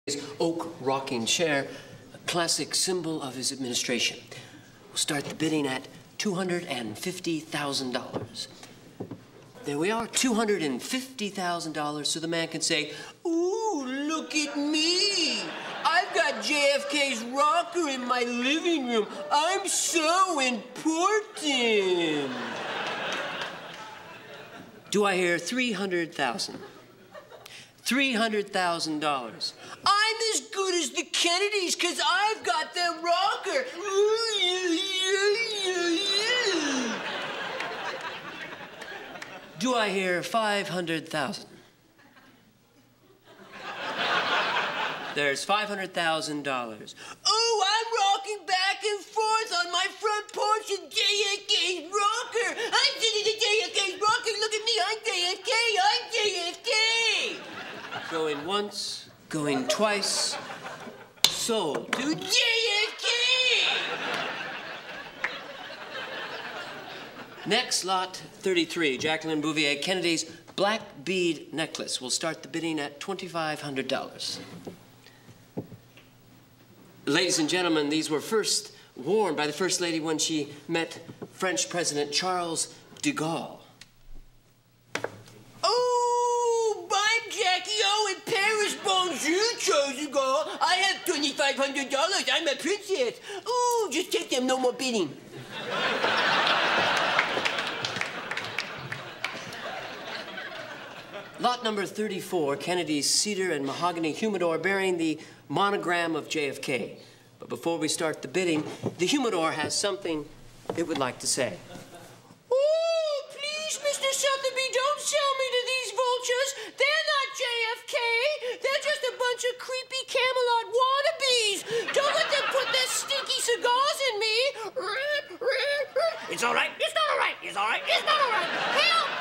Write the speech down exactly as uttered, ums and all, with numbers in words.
oak rocking chair, a classic symbol of his administration. We'll start the bidding at two hundred fifty thousand dollars. There we are, two hundred fifty thousand dollars, so the man can say, "Ooh, look at me. I've got J F K's rocker in my living room. I'm so important." Do I hear three hundred thousand dollars? three hundred thousand dollars. I'm as good as the Kennedys because I've got their rocker. Do I hear five hundred thousand dollars? There's five hundred thousand dollars. Oh, I'm rocking back and forth on my front porch in J F K's rocker. I'm sitting in J F K's rocker. Look at me, I'm J F K, I'm J F K. Going once, going twice, sold to J F K. Next, lot thirty-three, Jacqueline Bouvier Kennedy's black bead necklace. We'll start the bidding at twenty-five hundred dollars. Ladies and gentlemen, these were first worn by the First Lady when she met French President Charles de Gaulle. Oh, I'm Jackie O in Paris. Bonjour, Charles de Gaulle. I have twenty-five hundred dollars. I'm a princess. Oh, just take them. No more bidding. Lot number thirty-four, Kennedy's cedar and mahogany humidor bearing the monogram of J F K. But before we start the bidding, the humidor has something it would like to say. Oh, please, Mister Sotheby, don't sell me to these vultures. They're not J F K. They're just a bunch of creepy Camelot wannabes. Don't let them put their stinky cigars in me. It's all right. It's not all right. It's not all right. It's not all right. Help!